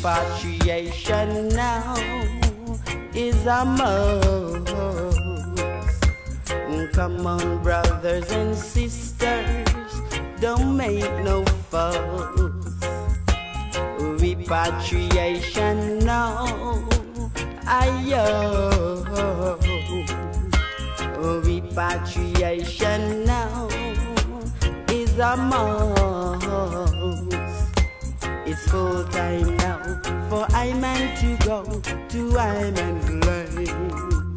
Repatriation now is a must. Come on, brothers and sisters, don't make no fuss. Repatriation now, ayo. Repatriation now is a must. It's full time now for I man to go to I man's land.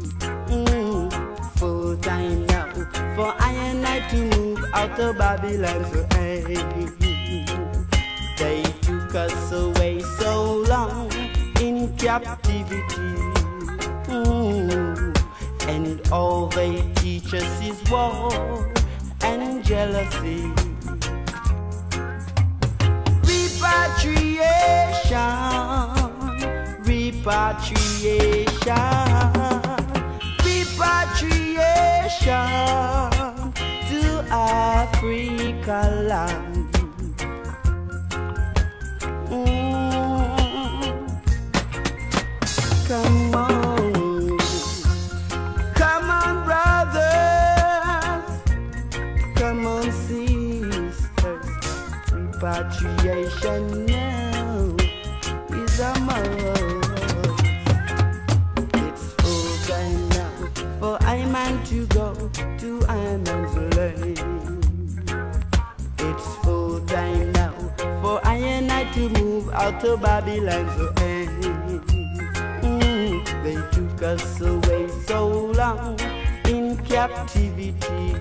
Full time now for I and I to move out of Babylon's hand. They took us away so long in captivity, and all they teach us is war and jealousy. Repatriation, repatriation, repatriation to Africa land. Come on, come on, brothers, come on, sisters. Repatriation now is a must. It's full time now for I man to go to I man's land. It's full time now for I and I to move out of Babylon's hand. They took us away so long in captivity,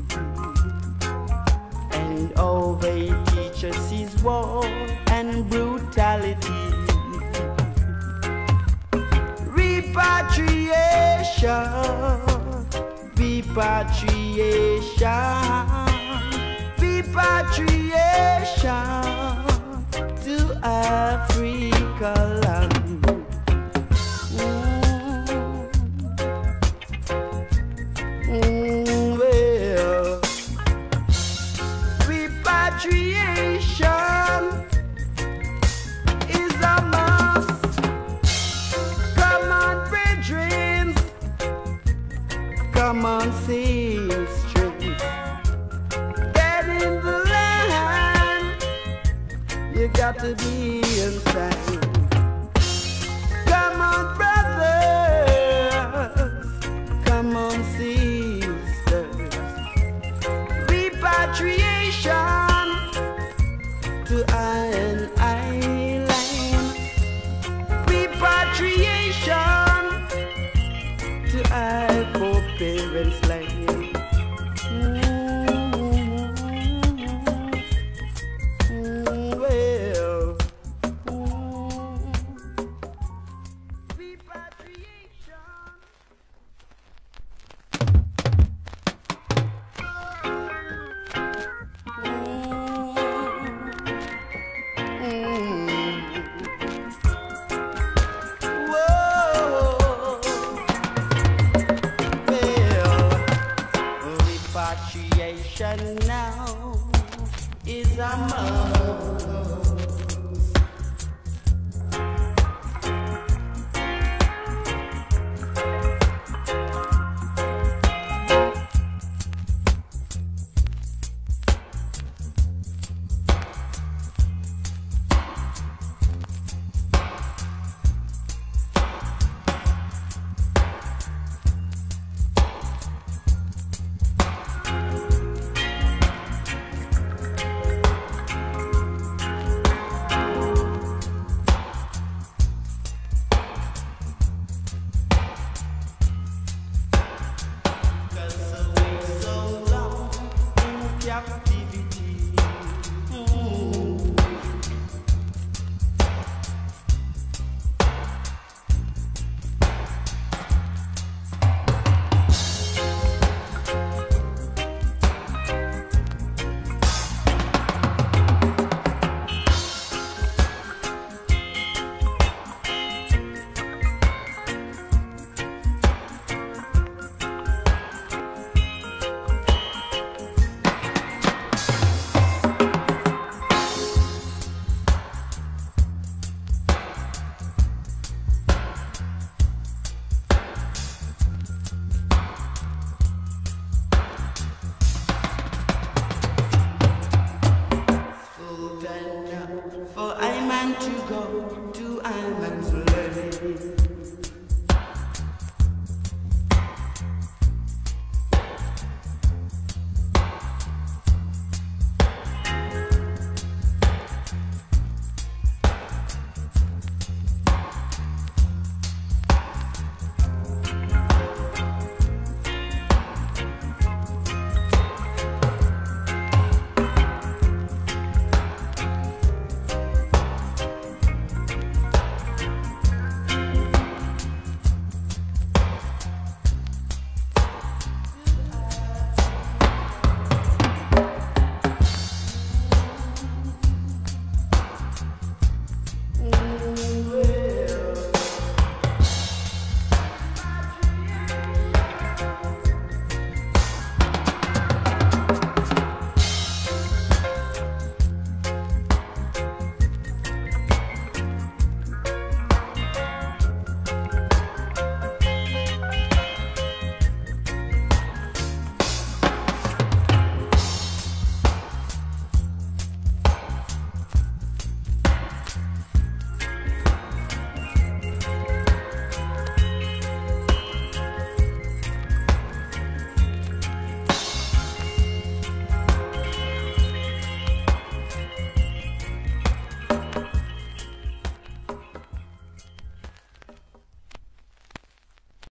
and all they teach us is war and brutality. Repatriation, repatriation, repatriation to Africa land. Well, repatriation is a must. Come on, brethren, come on, sisters, get in the land. You got to be inside. Come on, brothers, come on, sisters. Repatriation to an island. Repatriation to our parents' land. Well, repatriation. Repatriation now is a must. for I man to go to I man's land.